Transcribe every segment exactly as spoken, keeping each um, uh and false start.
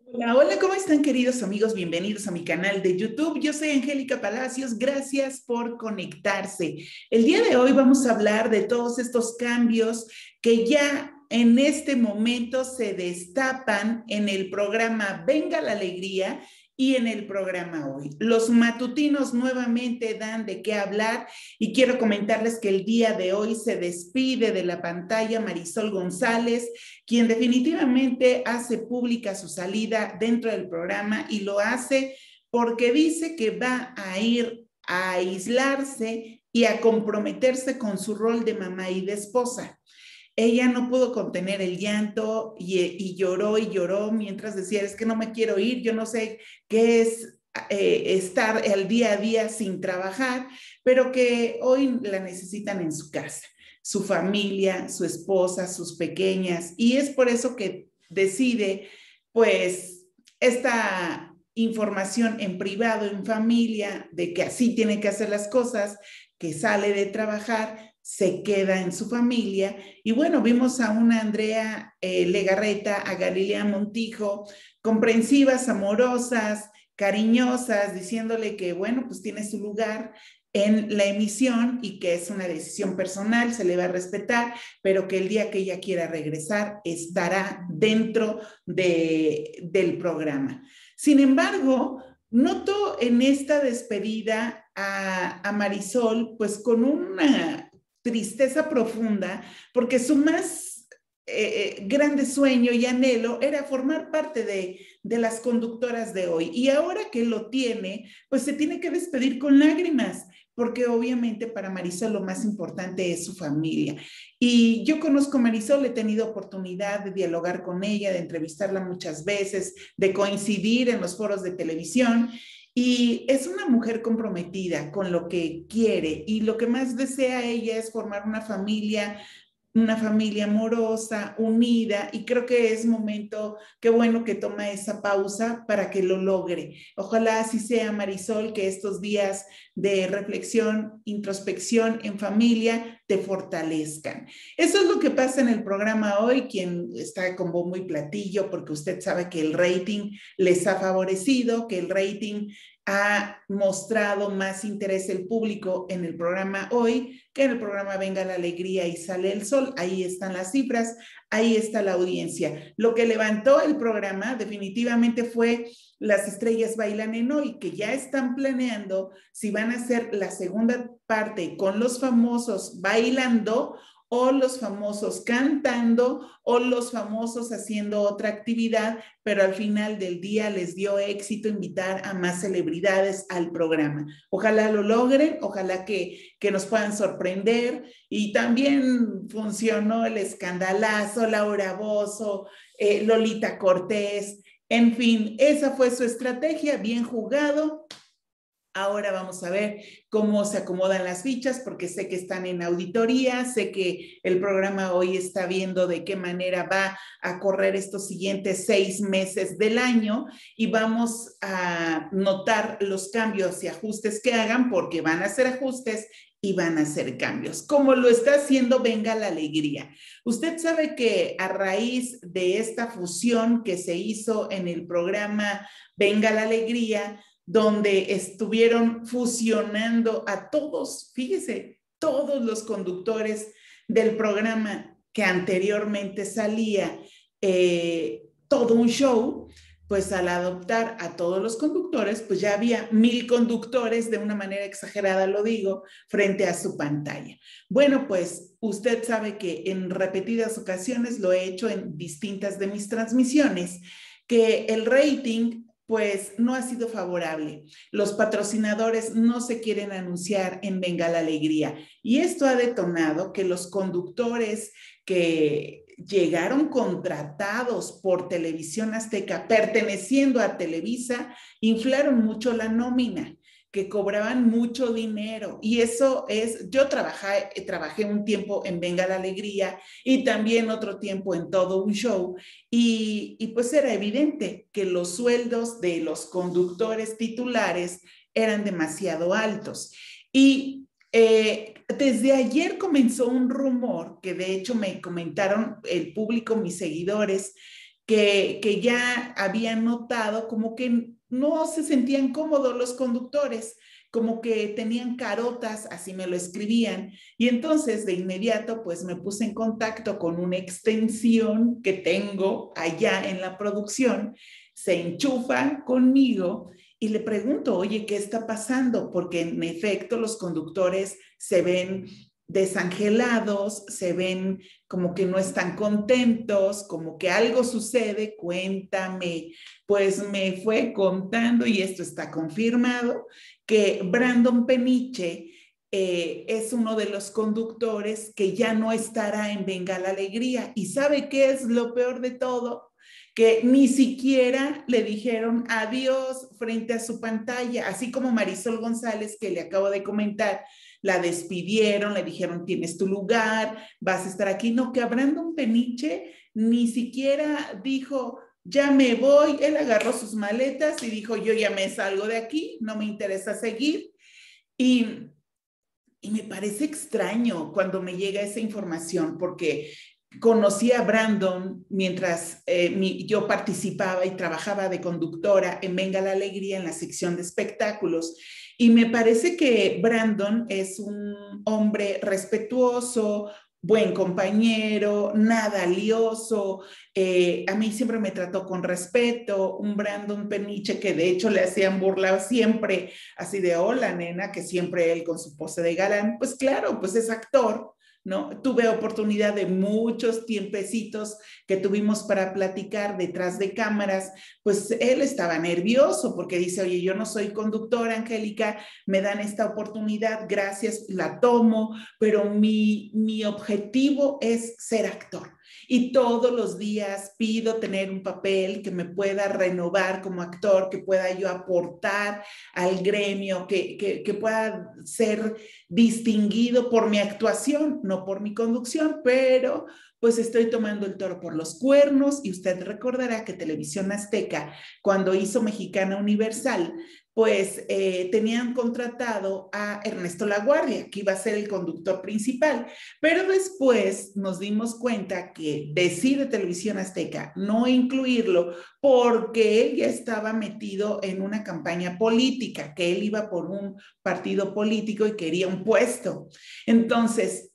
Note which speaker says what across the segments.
Speaker 1: Hola, hola, ¿cómo están queridos amigos? Bienvenidos a mi canal de YouTube. Yo soy Angélica Palacios, gracias por conectarse. El día de hoy vamos a hablar de todos estos cambios que ya en este momento se destapan en el programa Venga la Alegría y en el programa Hoy. Los matutinos nuevamente dan de qué hablar y quiero comentarles que el día de hoy se despide de la pantalla Marisol González, quien definitivamente hace pública su salida dentro del programa y lo hace porque dice que va a ir a aislarse y a comprometerse con su rol de mamá y de esposa. Ella no pudo contener el llanto y, y lloró y lloró mientras decía, es que no me quiero ir, yo no sé qué es eh, estar el día a día sin trabajar, pero que hoy la necesitan en su casa, su familia, su esposa, sus pequeñas, y es por eso que decide, pues, esta información en privado, en familia, de que así tiene que hacer las cosas, que sale de trabajar, se queda en su familia. Y bueno, vimos a una Andrea eh, Legarreta, a Galilea Montijo, comprensivas, amorosas, cariñosas, diciéndole que, bueno, pues tiene su lugar en la emisión y que es una decisión personal, se le va a respetar, pero que el día que ella quiera regresar estará dentro de, del programa. Sin embargo, noto en esta despedida a, a Marisol pues con una tristeza profunda, porque su más eh, eh, grande sueño y anhelo era formar parte de, de las conductoras de hoy. Y ahora que lo tiene, pues se tiene que despedir con lágrimas, porque obviamente para Marisol lo más importante es su familia. Y yo conozco a Marisol, he tenido oportunidad de dialogar con ella, de entrevistarla muchas veces, de coincidir en los foros de televisión. Y es una mujer comprometida con lo que quiere y lo que más desea ella es formar una familia, una familia amorosa, unida, y creo que es momento, qué bueno que toma esa pausa para que lo logre. Ojalá así sea, Marisol, que estos días de reflexión, introspección en familia te fortalezcan. Eso es lo que pasa en el programa hoy, quien está con bombo y platillo, porque usted sabe que el rating les ha favorecido, que el rating ha mostrado más interés el público en el programa hoy que en el programa Venga la Alegría y Sale el Sol. Ahí están las cifras, ahí está la audiencia. Lo que levantó el programa definitivamente fue Las Estrellas Bailan en Hoy, que ya están planeando si van a hacer la segunda parte con los famosos bailando o los famosos cantando o los famosos haciendo otra actividad, pero al final del día les dio éxito invitar a más celebridades al programa. Ojalá lo logren, ojalá que, que nos puedan sorprender. Y también funcionó el escandalazo, Laura Bozzo, eh, Lolita Cortés, en fin, esa fue su estrategia, bien jugado. Ahora vamos a ver cómo se acomodan las fichas, porque sé que están en auditoría, sé que el programa hoy está viendo de qué manera va a correr estos siguientes seis meses del año y vamos a notar los cambios y ajustes que hagan, porque van a hacer ajustes y van a hacer cambios, como lo está haciendo Venga la Alegría. Usted sabe que a raíz de esta fusión que se hizo en el programa Venga la Alegría, donde estuvieron fusionando a todos, fíjese, todos los conductores del programa que anteriormente salía, eh, todo un show, pues al adoptar a todos los conductores, pues ya había mil conductores, de una manera exagerada lo digo, frente a su pantalla. Bueno, pues usted sabe que en repetidas ocasiones lo he hecho en distintas de mis transmisiones, que el rating pues no ha sido favorable. Los patrocinadores no se quieren anunciar en Venga la Alegría y esto ha detonado que los conductores que llegaron contratados por Televisión Azteca, perteneciendo a Televisa, inflaron mucho la nómina, que cobraban mucho dinero. Y eso es, yo trabajé, trabajé un tiempo en Venga la Alegría y también otro tiempo en Todo un Show. Y, y pues era evidente que los sueldos de los conductores titulares eran demasiado altos. Y eh, desde ayer comenzó un rumor que de hecho me comentaron el público, mis seguidores, que, que ya habían notado como que no se sentían cómodos los conductores, como que tenían carotas, así me lo escribían. Y entonces de inmediato pues me puse en contacto con una extensión que tengo allá en la producción, se enchufa conmigo y le pregunto, oye, ¿qué está pasando? Porque en efecto los conductores se ven desangelados, se ven como que no están contentos, como que algo sucede, cuéntame. Pues me fue contando, y esto está confirmado, que Brandon Peniche eh, es uno de los conductores que ya no estará en Venga la Alegría. ¿Y sabe qué es lo peor de todo? Que ni siquiera le dijeron adiós frente a su pantalla, así como Marisol González, que le acabo de comentar, la despidieron, le dijeron tienes tu lugar, vas a estar aquí. No, que a Brandon Peniche ni siquiera dijo ya me voy. Él agarró sus maletas y dijo yo ya me salgo de aquí, no me interesa seguir. Y, y me parece extraño cuando me llega esa información, porque conocí a Brandon mientras eh, mi, yo participaba y trabajaba de conductora en Venga la Alegría en la sección de espectáculos. Y me parece que Brandon es un hombre respetuoso, buen compañero, nada lioso. Eh, a mí siempre me trató con respeto. Un Brandon Peniche que de hecho le hacían burla siempre, así de hola nena, que siempre él con su pose de galán. Pues claro, pues es actor, ¿no? Tuve oportunidad de muchos tiempecitos que tuvimos para platicar detrás de cámaras. Pues él estaba nervioso porque dice, oye, yo no soy conductora, Angélica, me dan esta oportunidad, gracias, la tomo, pero mi, mi objetivo es ser actor. Y todos los días pido tener un papel que me pueda renovar como actor, que pueda yo aportar al gremio, que, que, que pueda ser distinguido por mi actuación, no por mi conducción, pero pues estoy tomando el toro por los cuernos. Y usted recordará que Televisión Azteca, cuando hizo Mexicana Universal, pues eh, tenían contratado a Ernesto Laguardia, que iba a ser el conductor principal, pero después nos dimos cuenta que decide Televisión Azteca no incluirlo porque él ya estaba metido en una campaña política, que él iba por un partido político y quería un puesto. Entonces,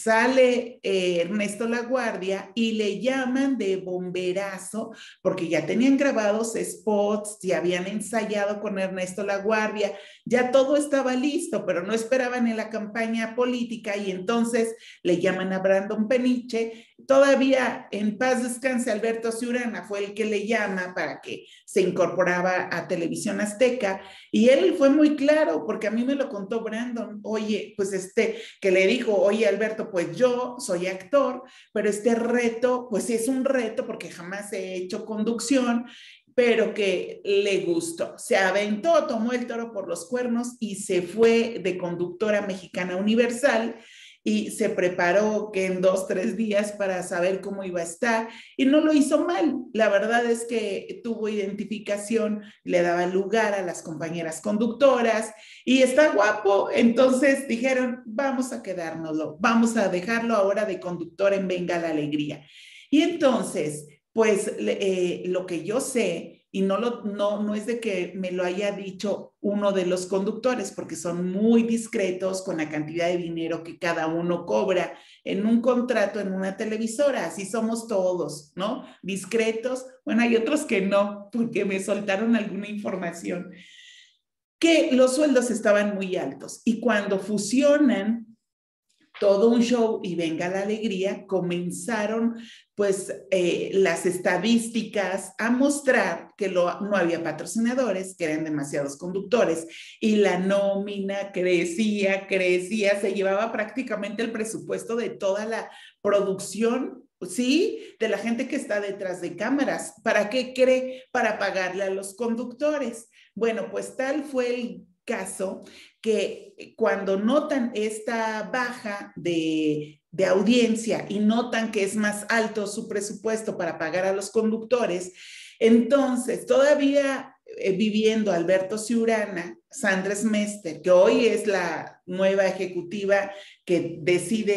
Speaker 1: sale eh, Ernesto Laguardia y le llaman de bomberazo porque ya tenían grabados spots, ya habían ensayado con Ernesto Laguardia, ya todo estaba listo, pero no esperaban en la campaña política. Y entonces le llaman a Brandon Peniche. Todavía en paz descanse Alberto Ciurana fue el que le llama para que se incorporaba a Televisión Azteca, y él fue muy claro porque a mí me lo contó Brandon, oye, pues este, que le dijo, oye Alberto, pues yo soy actor, pero este reto, pues es un reto porque jamás he hecho conducción, pero que le gustó. Se aventó, tomó el toro por los cuernos y se fue de conductora Mexicana Universal y se preparó que en dos, tres días para saber cómo iba a estar, y no lo hizo mal. La verdad es que tuvo identificación, le daba lugar a las compañeras conductoras y está guapo. Entonces dijeron, vamos a quedárnoslo, vamos a dejarlo ahora de conductor en Venga la Alegría. Y entonces, pues eh, lo que yo sé, y no, lo, no, no es de que me lo haya dicho uno de los conductores, porque son muy discretos con la cantidad de dinero que cada uno cobra en un contrato en una televisora. Así somos todos, ¿no? Discretos. Bueno, hay otros que no, porque me soltaron alguna información, que los sueldos estaban muy altos. Y cuando fusionan todo un show y Venga la Alegría, comenzaron pues eh, las estadísticas a mostrar que lo, no había patrocinadores, que eran demasiados conductores, y la nómina crecía, crecía, se llevaba prácticamente el presupuesto de toda la producción, ¿sí? De la gente que está detrás de cámaras. ¿Para qué cree? Para pagarle a los conductores. Bueno, pues tal fue el caso que cuando notan esta baja de, de audiencia y notan que es más alto su presupuesto para pagar a los conductores, entonces todavía eh, viviendo Alberto Ciurana, Sandra Smester, que hoy es la nueva ejecutiva que decide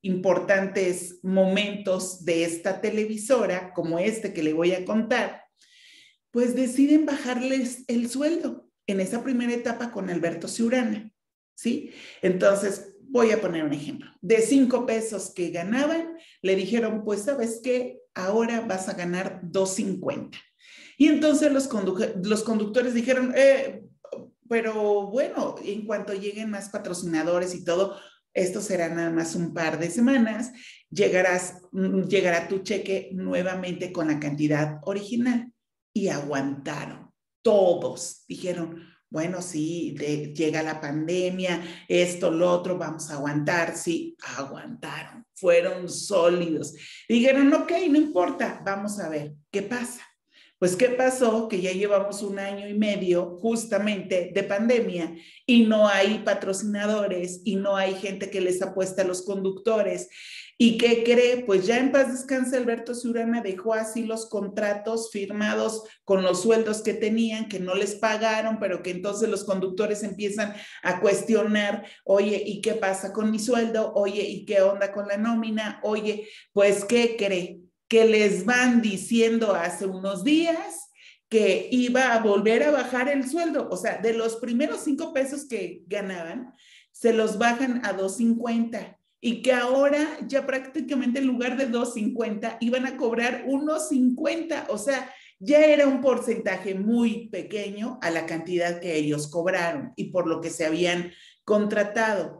Speaker 1: importantes momentos de esta televisora, como este que le voy a contar, pues deciden bajarles el sueldo en esa primera etapa con Alberto Ciurana, ¿sí? Entonces, voy a poner un ejemplo. De cinco pesos que ganaban, le dijeron, pues, ¿sabes qué? Ahora vas a ganar dos cincuenta. Y entonces los, condu los conductores dijeron, eh, pero bueno, en cuanto lleguen más patrocinadores y todo, esto será nada más un par de semanas, llegarás, llegará tu cheque nuevamente con la cantidad original. Y aguantaron, todos dijeron, bueno, sí, de, llega la pandemia, esto, lo otro, vamos a aguantar, sí, aguantaron, fueron sólidos. Dijeron, ok, no importa, vamos a ver, ¿qué pasa? Pues, ¿qué pasó? Que ya llevamos un año y medio justamente de pandemia y no hay patrocinadores y no hay gente que les apuesta a los conductores. ¿Y qué cree? Pues ya en paz descanse Alberto Ciurana dejó así los contratos firmados con los sueldos que tenían, que no les pagaron, pero que entonces los conductores empiezan a cuestionar, oye, ¿y qué pasa con mi sueldo? Oye, ¿y qué onda con la nómina? Oye, pues, ¿qué cree? Que les van diciendo hace unos días que iba a volver a bajar el sueldo. O sea, de los primeros cinco pesos que ganaban, se los bajan a dos cincuenta. Y que ahora ya prácticamente en lugar de dos cincuenta iban a cobrar uno cincuenta. O sea, ya era un porcentaje muy pequeño a la cantidad que ellos cobraron y por lo que se habían contratado.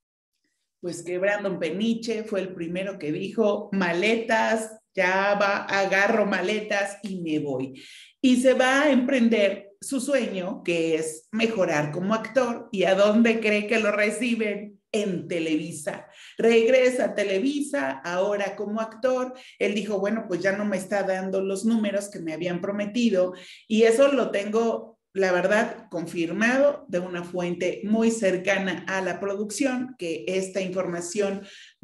Speaker 1: Pues que Brandon Peniche fue el primero que dijo, maletas, ya va, agarro maletas y me voy. Y se va a emprender su sueño, que es mejorar como actor. ¿Y a dónde cree que lo reciben? En Televisa. Regresa a Televisa, ahora como actor. Él dijo, bueno, pues ya no me está dando los números que me habían prometido. Y eso lo tengo, la verdad, confirmado de una fuente muy cercana a la producción, que esta información,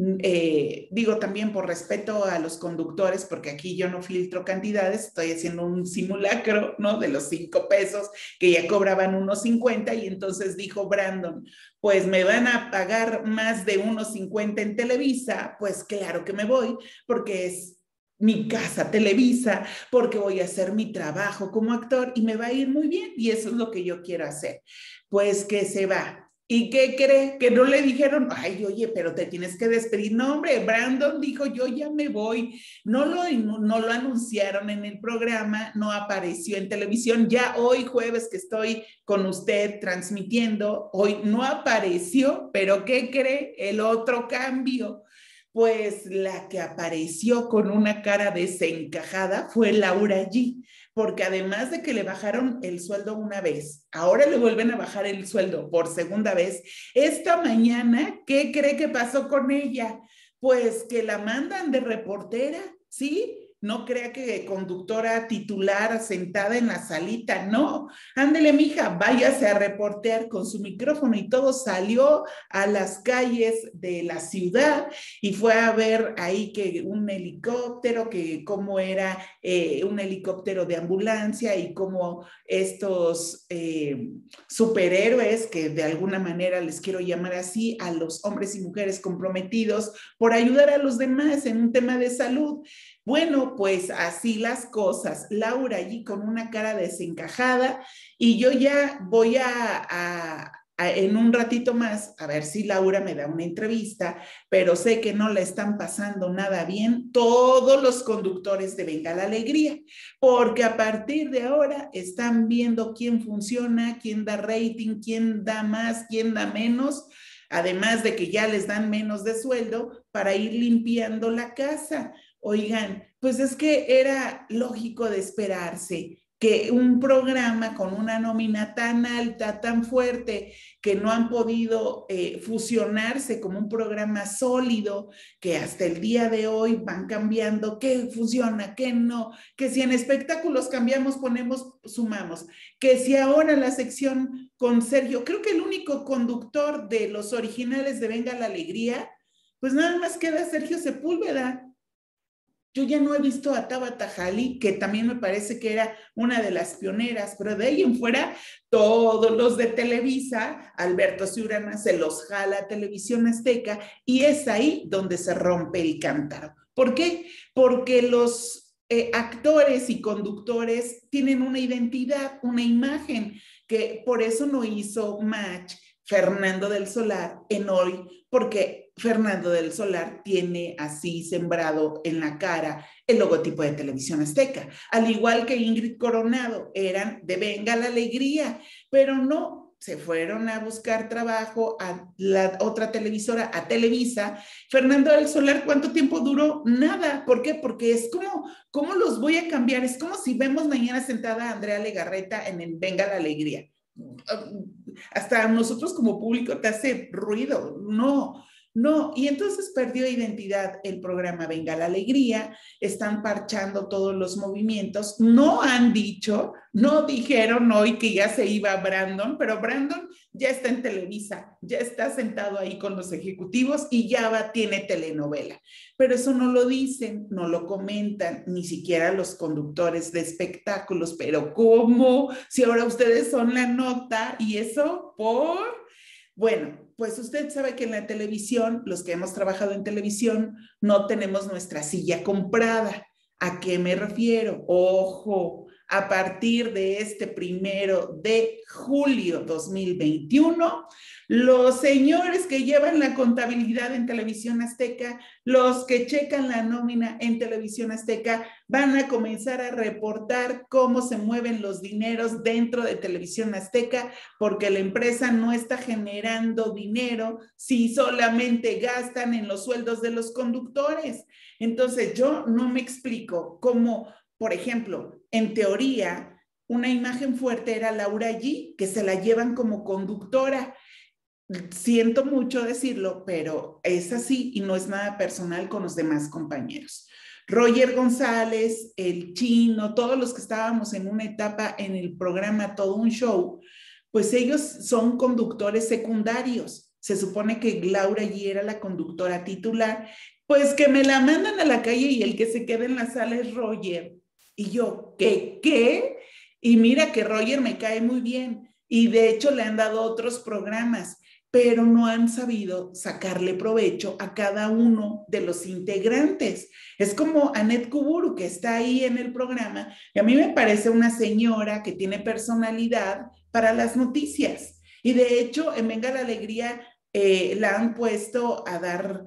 Speaker 1: eh, digo también por respeto a los conductores, porque aquí yo no filtro cantidades, estoy haciendo un simulacro, ¿no? De los cinco pesos que ya cobraban uno cincuenta y entonces dijo Brandon, pues me van a pagar más de uno cincuenta en Televisa, pues claro que me voy, porque es mi casa Televisa, porque voy a hacer mi trabajo como actor y me va a ir muy bien y eso es lo que yo quiero hacer. Pues que se va. ¿Y qué cree? Que no le dijeron, ay, oye, pero te tienes que despedir. No, hombre, Brandon dijo, yo ya me voy. No lo, no lo anunciaron en el programa, no apareció en televisión. Ya hoy jueves que estoy con usted transmitiendo, hoy no apareció, pero ¿qué cree? El otro cambio. Pues la que apareció con una cara desencajada fue Laura G, porque además de que le bajaron el sueldo una vez, ahora le vuelven a bajar el sueldo por segunda vez. Esta mañana, ¿qué cree que pasó con ella? Pues que la mandan de reportera, ¿sí? No crea que conductora titular sentada en la salita, no. Ándele, mija, váyase a reportear con su micrófono y todo. Salió a las calles de la ciudad y fue a ver ahí que un helicóptero, que cómo era eh, un helicóptero de ambulancia y cómo estos eh, superhéroes, que de alguna manera les quiero llamar así, a los hombres y mujeres comprometidos por ayudar a los demás en un tema de salud. Bueno, pues así las cosas. Laura allí con una cara desencajada y yo ya voy a, a, a, en un ratito más a ver si Laura me da una entrevista, pero sé que no la están pasando nada bien todos los conductores de Venga la Alegría, porque a partir de ahora están viendo quién funciona, quién da rating, quién da más, quién da menos, además de que ya les dan menos de sueldo para ir limpiando la casa. Oigan, pues es que era lógico de esperarse que un programa con una nómina tan alta, tan fuerte, que no han podido eh, fusionarse como un programa sólido, que hasta el día de hoy van cambiando, qué funciona, qué no, que si en espectáculos cambiamos, ponemos, sumamos, que si ahora la sección con Sergio, creo que el único conductor de los originales de Venga la Alegría, pues nada más queda Sergio Sepúlveda. Yo ya no he visto a Tabata Jali, que también me parece que era una de las pioneras, pero de ahí en fuera, todos los de Televisa, Alberto Ciurana se los jala a Televisión Azteca y es ahí donde se rompe el cántaro. ¿Por qué? Porque los eh, actores y conductores tienen una identidad, una imagen, que por eso no hizo match Fernando del Solar en Hoy, porque Fernando del Solar tiene así sembrado en la cara el logotipo de Televisión Azteca, al igual que Ingrid Coronado, eran de Venga la Alegría, pero no, se fueron a buscar trabajo a la otra televisora, a Televisa. Fernando del Solar, ¿cuánto tiempo duró? Nada. ¿Por qué? Porque es como, ¿cómo los voy a cambiar? Es como si vemos mañana sentada a Andrea Legarreta en el Venga la Alegría. Hasta nosotros como público te hace ruido. No, no. Y entonces perdió identidad el programa Venga la Alegría, están parchando todos los movimientos. No han dicho, no dijeron hoy que ya se iba Brandon, pero Brandon ya está en Televisa, ya está sentado ahí con los ejecutivos y ya va, tiene telenovela. Pero eso no lo dicen, no lo comentan, ni siquiera los conductores de espectáculos. Pero ¿cómo? Si ahora ustedes son la nota y eso por... Bueno, pues usted sabe que en la televisión, los que hemos trabajado en televisión, no tenemos nuestra silla comprada. ¿A qué me refiero? Ojo, a partir de este primero de julio dos mil veintiuno, los señores que llevan la contabilidad en Televisión Azteca, los que checan la nómina en Televisión Azteca, van a comenzar a reportar cómo se mueven los dineros dentro de Televisión Azteca, porque la empresa no está generando dinero si solamente gastan en los sueldos de los conductores. Entonces, yo no me explico cómo, por ejemplo, en teoría, una imagen fuerte era Laura G, que se la llevan como conductora. Siento mucho decirlo, pero es así y no es nada personal con los demás compañeros. Roger González, el Chino, todos los que estábamos en una etapa en el programa Todo un Show, pues ellos son conductores secundarios. Se supone que Laura G era la conductora titular, pues que me la mandan a la calle y el que se queda en la sala es Roger. Y yo, ¿qué? ¿Qué? Y mira que Roger me cae muy bien y de hecho le han dado otros programas, pero no han sabido sacarle provecho a cada uno de los integrantes. Es como Anet Kuburu, que está ahí en el programa, y a mí me parece una señora que tiene personalidad para las noticias. Y de hecho, en Venga la Alegría eh, la han puesto a dar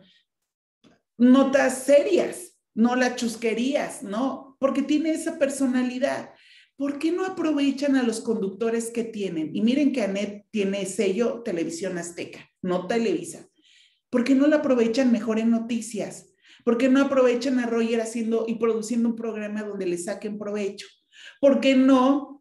Speaker 1: notas serias, no las chusquerías, ¿no? Porque tiene esa personalidad. ¿Por qué no aprovechan a los conductores que tienen? Y miren que Anet tiene sello Televisión Azteca, no Televisa. ¿Por qué no la aprovechan mejor en noticias? ¿Por qué no aprovechan a Roger haciendo y produciendo un programa donde le saquen provecho? ¿Por qué no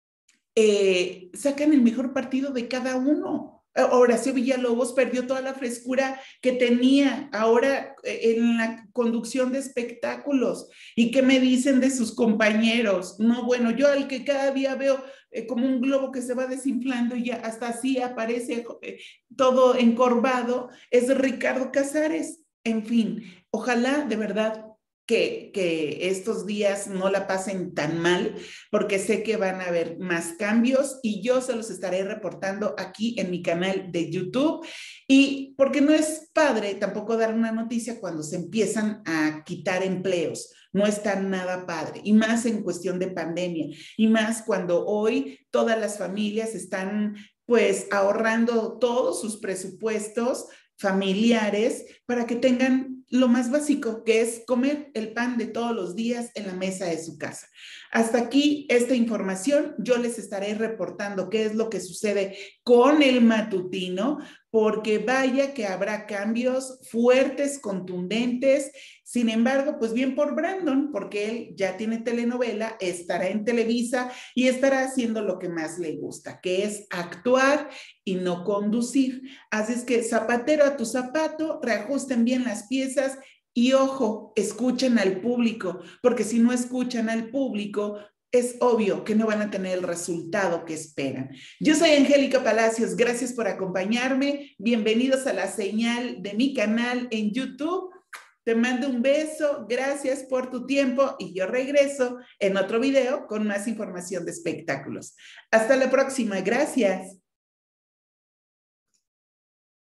Speaker 1: eh, sacan el mejor partido de cada uno? Horacio Villalobos perdió toda la frescura que tenía ahora en la conducción de espectáculos. ¿Y qué me dicen de sus compañeros? No, bueno, yo al que cada día veo eh, como un globo que se va desinflando y ya hasta así aparece eh, todo encorvado, es Ricardo Casares. En fin, ojalá de verdad Que, que estos días no la pasen tan mal, porque sé que van a haber más cambios y yo se los estaré reportando aquí en mi canal de YouTube. Y porque no es padre tampoco dar una noticia cuando se empiezan a quitar empleos. No está nada padre, y más en cuestión de pandemia, y más cuando hoy todas las familias están pues ahorrando todos sus presupuestos familiares para que tengan lo más básico, que es comer el pan de todos los días en la mesa de su casa. Hasta aquí esta información. Yo les estaré reportando qué es lo que sucede con el matutino, porque vaya que habrá cambios fuertes, contundentes. Sin embargo, pues bien por Brandon, porque él ya tiene telenovela, estará en Televisa y estará haciendo lo que más le gusta, que es actuar y no conducir. Así es que zapatero a tu zapato, reajusten bien las piezas y ojo, escuchen al público, porque si no escuchan al público, es obvio que no van a tener el resultado que esperan. Yo soy Angélica Palacios, gracias por acompañarme. Bienvenidos a la señal de mi canal en YouTube. Te mando un beso, gracias por tu tiempo y yo regreso en otro video con más información de espectáculos. Hasta la próxima, gracias.